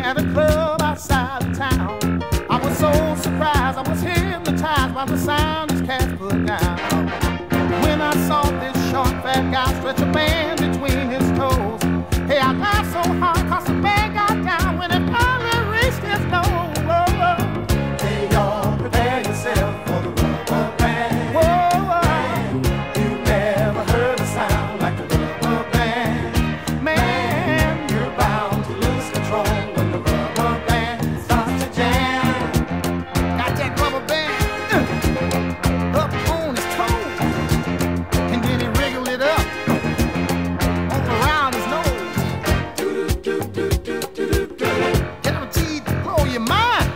at a club outside of town. I was so surprised, I was hypnotized by the sound his cats put down. When I saw this short fat guy stretch a band between his toes, hey, I laughed so hard cause the band got down when it finally reached his nose. Hey, y'all, prepare yourself for the rubber band. Whoa, you never heard a sound like the rubber band. Man, you're bound to lose control when the rubber band starts to jam. Got that rubber band up on his toes, and then he wriggled it up all around his nose. Guaranteed to blow your mind.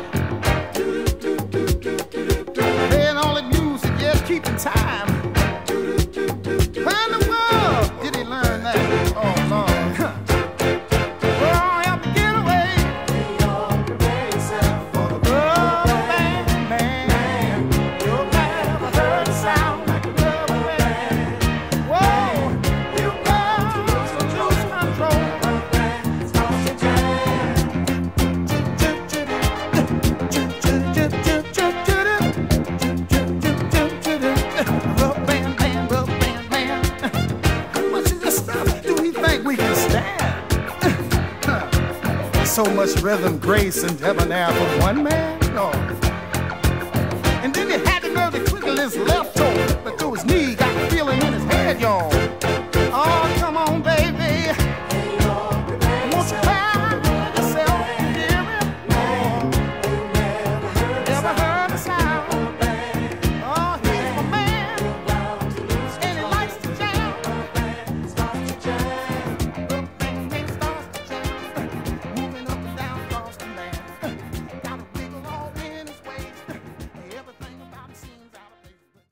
Playing all the music, yeah, keeping time. Where in the world did he learn that? Oh, Lord. Well, I have to get away. Prepare yourself for the rubber band, man. You'll never heard a sound like a rubber band. Whoa, you got to lose control. Rubber band starts to jam. Rubber band man, rubber band man. How much of this stuff do we think we can stand? So much rhythm, grace, and debonair for one man? No. And then he had the nerve to twiddle his left toe, but through his knee,